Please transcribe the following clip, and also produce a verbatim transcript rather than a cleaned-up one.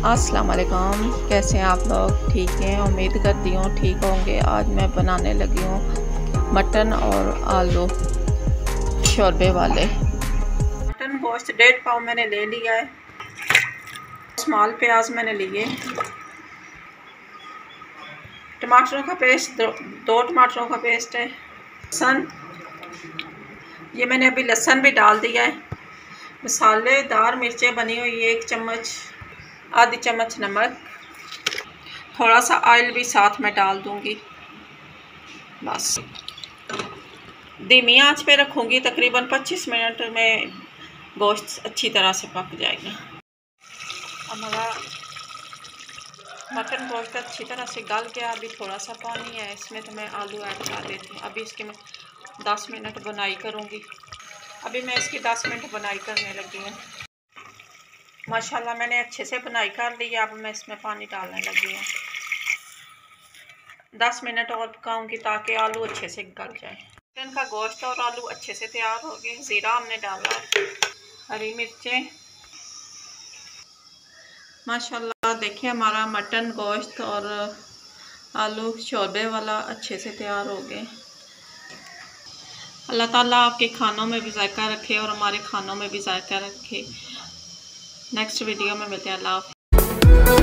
अस्सलाम वालेकुम, कैसे हैं आप लोग? ठीक हैं, उम्मीद करती हूँ ठीक होंगे। आज मैं बनाने लगी हूँ मटन और आलू शोरबे वाले। मटन गोश्त डेढ़ पाव मैंने ले लिया है। स्मॉल प्याज मैंने लिए, टमाटरों का पेस्ट दो, दो टमाटरों का पेस्ट है। लहसुन, ये मैंने अभी लहसुन भी डाल दिया है। मसालेदार मिर्चें बनी हुई है, एक चम्मच, आधी चम्मच नमक, थोड़ा सा ऑयल भी साथ में डाल दूंगी। बस धीमी आंच पे रखूंगी, तकरीबन पच्चीस मिनट में गोश्त अच्छी तरह से पक जाएगा। हमारा मटन गोश्त अच्छी तरह से गल गया। अभी थोड़ा सा पानी है इसमें, तो मैं आलू ऐड कर देती हूँ। अभी इसकी मैं दस मिनट बुनाई करूँगी। अभी मैं इसकी दस मिनट बुनाई करने लगी हूँ। माशाल्लाह मैंने अच्छे से बुनाई कर ली है। अब मैं इसमें पानी डालने लगी हूँ। दस मिनट और पकाऊंगी ताकि आलू अच्छे से गल जाए। मटन का गोश्त और आलू अच्छे से तैयार हो गए। ज़ीरा हमने डाला, हरी मिर्चें। माशाल्लाह देखिए हमारा मटन गोश्त और आलू शोरबे वाला अच्छे से तैयार हो गए। अल्लाह ताला आपके खानों में भी जायका रखे और हमारे खानों में भी जायका रखे। नेक्स्ट वीडियो में मिलते हैं। अल्लाह हाफ़िज़।